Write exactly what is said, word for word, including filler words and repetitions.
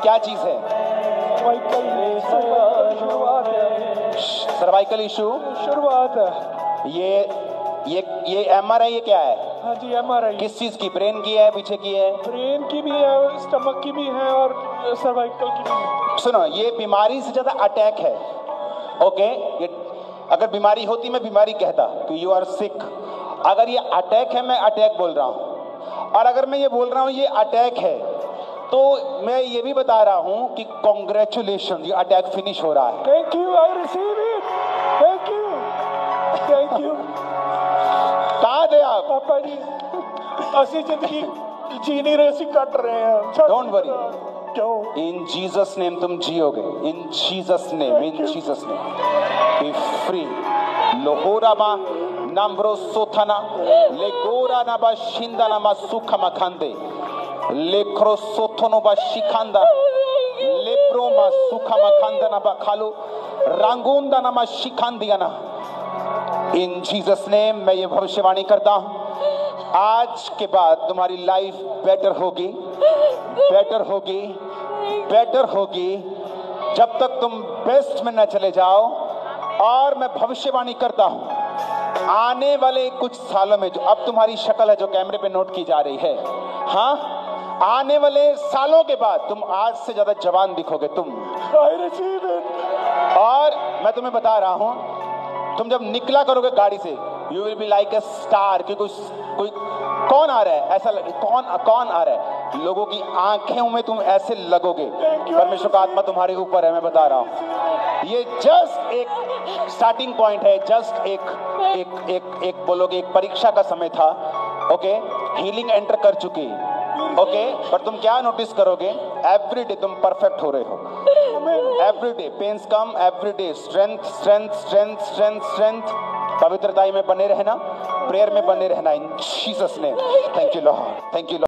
क्या चीज है? शुरुआत है, सर्वाइकल इशू शुरुआत है। ये ये ये एमआरआई ये क्या है? हाँ जी, एमआरआई। किस चीज की? ब्रेन की है, पीछे की है? ब्रेन की भी है, स्टमक की भी है और सर्वाइकल की भी है। सुनो, ये बीमारी से ज्यादा अटैक है। ओके, ये अगर बीमारी होती मैं बीमारी कहता कि यू आर सिक। अगर ये अटैक है मैं अटैक बोल रहा हूं। और अगर मैं ये बोल रहा हूं ये अटैक है तो मैं ये भी बता रहा हूं कि कांग्रेचुलेशन, ये अटैक फिनिश हो रहा है। Thank you, I receive it. Thank you, thank you. कहाँ थे आप? पापा जी, ऐसी जिंदगी जी नहीं रहे, ऐसी कट रहे हैं। डोंट वरी, क्यों? इन जीसस नेम तुम जियोगे। In Jesus name, in Jesus name be free. लोहोरा मा नम्ब्रो सोथना लेगोरा ना बा शिंदा ना मा सुखा मा खांदे लेक्रो सोथनो बा शिखांदा लेप्रो मा सुखा मा खांदा ना बा खालो रंगूंदा ना मा शिखांदिया ना। इन जीसस नेम मैं ये भविष्यवाणी करता हूं, आज के बाद तुम्हारी लाइफ बेटर होगी, बेटर होगी, बेटर होगी, जब तक तुम बेस्ट में न चले जाओ। और मैं भविष्यवाणी करता हूं, आने वाले कुछ सालों में, जो अब तुम्हारी शक्ल है जो कैमरे पे नोट की जा रही है, हाँ, आने वाले सालों के बाद तुम आज से ज्यादा जवान दिखोगे तुम। I receive it. और मैं तुम्हें बता रहा हूं, तुम जब निकला करोगे गाड़ी से, you will be like a star. कि कोई कोई कौन आ रहा है, ऐसा लगे, कौन कौन आ रहा है, लोगों की आंखें में तुम ऐसे लगोगे। परमेश्वर का आत्मा तुम्हारे ऊपर है, मैं बता रहा हूं। ये जस्ट एक स्टार्टिंग पॉइंट है, जस्ट एक एक एक एक बोलोगे एक परीक्षा का समय था। ओके, हीलिंग एंटर कर चुकी, ओके, पर तुम क्या नोटिस करोगे, एवरी डे तुम परफेक्ट हो रहे हो। Every day pains come, every day strength strength strength strength strength. पवित्रता में बने रहना, प्रेयर में बने रहना। In Jesus name, thank you lord, thank you Lord.